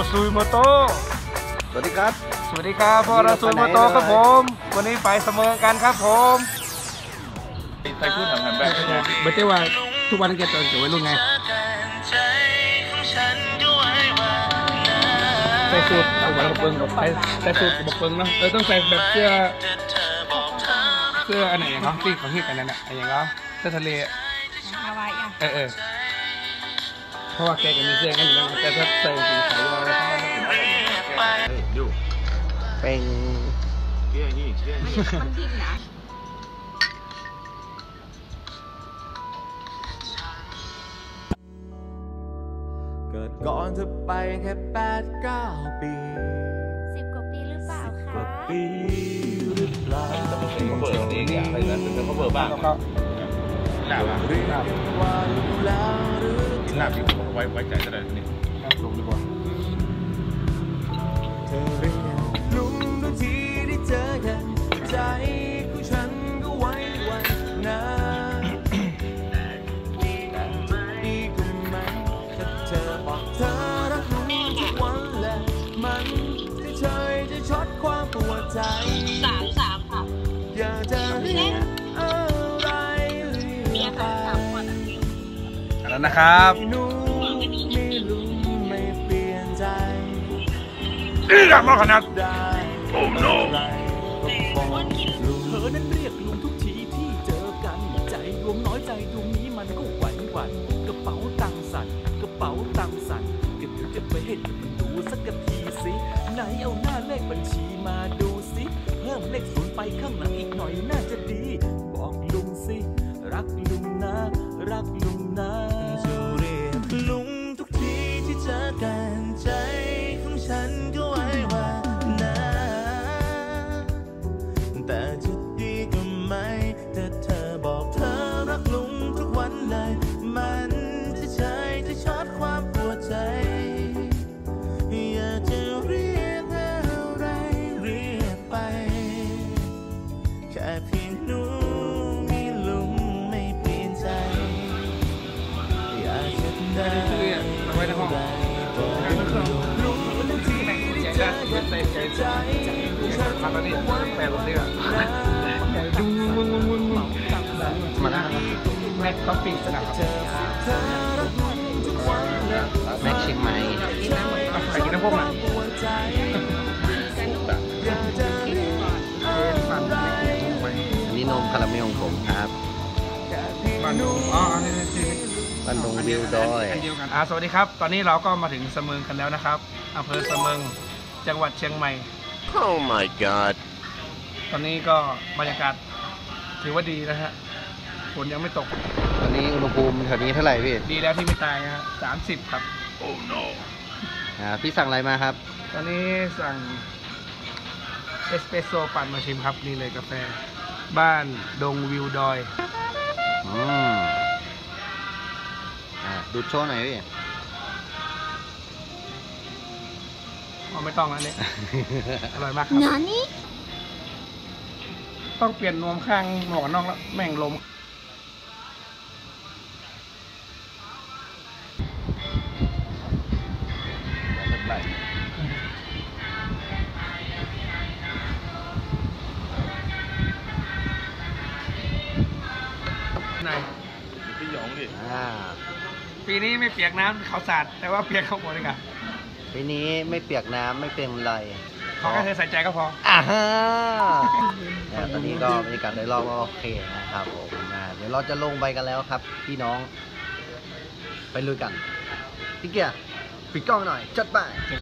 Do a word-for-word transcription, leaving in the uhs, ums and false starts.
ซุยโมโตะสวัสดีครับสวัสดีครับพวกเราซุยโมโตะครับผมวันนี้ไปเสมอกันครับผมไปพูดถามแบบแบบไม่ใช่ว่าทุกวันแกตอนเกิดวัยรุ่นไงใส่สูทเอาไว้บกเบิ้งใส่ใส่สูทบกเบิ้งเนาะเออต้องใส่แบบเสื้อเสื้ออันไหนอย่างเขาที่เขาฮิตกันนั่นแหละอย่างเขาเสื้อทะเลฮาวายอ่ะเออเออเพราะว่าแกก็มีเสื้อกันอยู่แล้วแต่ถ้าใส่สีขาวอะไรทั้งนั้นดูเป็นเชี่ยนี่เชี่ยนี่มันดิ้นนะเกิดก่อนเธอไปแค่แปดเก้าปีสิบกว่าปีหรือเปล่าคะกว่าปีหรือเปล่าเป็นเขาเบิร์ดเองอย่างไรนั้นเป็นเขาเบิร์ดบ้างก็หนาวเรียกว่ารู้แล้วหรือกินหนาวที่ไว้ไว้ใจจะได้นี่ลงดีกว่าเธอเรียกลุงทุกทีที่เจอกันใจของฉันก็ไว้วันนะสามสามค่ะอยากจะเรียกอะไรเมียค่ะสามคนแล้วนะครับไม่รู้ไม่เปลี่ยนใจอีหลับมาขนาดโอ้โนเธอนั้นเรียกลุงทุกทีที่เจอกันใจดวงน้อยใจดวงนี้มันก็หวั่นหวั่นกระเป๋าตังสั่นกระเป๋าตังสั่นก็เดี๋ยวจะไปให้ดูสักทีสิไหนเอาหน้าเลขบัญชีมาดูสิเพิ่มเลขศูนย์ไปข้างหลังอีกหน่อยน่าจะดีบอกลุงสิรักลุงนะรักลุงนะจะเรียกลุงทุกทีที่เจอกันใจของฉันก็ไว้ว่านะแต่จะดีก็ไม่แต่เธอบอกเธอรักลุงทุกวันเลยมันจะใช่จะช็อตความปวดใจอยากจะเรียกอะไรเรียกไปแค่เพียงหนูมีลุงไม่เปลี่ยนใจอยากจะได้เอาไว้ในห้องลุงทุกทีที่เจอกันใจใจฉันทำอะไรนี่แปลงนี่อ่ะดูมึงมึงมึงมึงมาแล้วแม็กท็อปปิ้งสนามแม็กเชียงใหม่ไปกินน้ำพวกน่ะอันนี้นมคาราเมลของผมครับบ้านดงอ๋อนี่นี่บ้านดงวิวดอยอ่าสวัสดีครับตอนนี้เราก็มาถึงเสมิงกันแล้วนะครับอำเภอเสมิงจังหวัดเชียงใหม่ Oh my god ตอนนี้ก็บรรยากาศถือว่าดีนะฮะฝนยังไม่ตกตอนนี้อุณหภูมิแถวนี้เท่าไหร่พี่ดีแล้วที่ไม่ตายนะฮะสามสิบครับ Oh no อ่าพี่สั่งอะไรมาครับตอนนี้สั่งเอสเปรสโซ่ปั่นมาชิมครับนี่เลยกาแฟบ้านดงวิวดอยอืมอ่าดูดโชว์หน่อยพี่อ๋อไม่ต้องแล้วเนี่ย อร่อยมากครับต้องเปลี่ยนนวมข้างหมวกนอกแล้วแม่งลมไหนพี่หยองดิปีนี้ไม่เปียกน้ำเขาสาดแต่ว่าเปียกข้างบนเลยค่ะปีนี้ไม่เปียกน้ำไม่เป็นไรขอแค่เธอใส่ใจก็พออ่าฮะตอนนี้ก็บรรยากาศโดยรอบก็โอเคนะครับผมเดี๋ยวเราจะลงไปกันแล้วครับพี่น้องไปลุยกันพี่เกียร์ปิดกล้องหน่อยจัดไป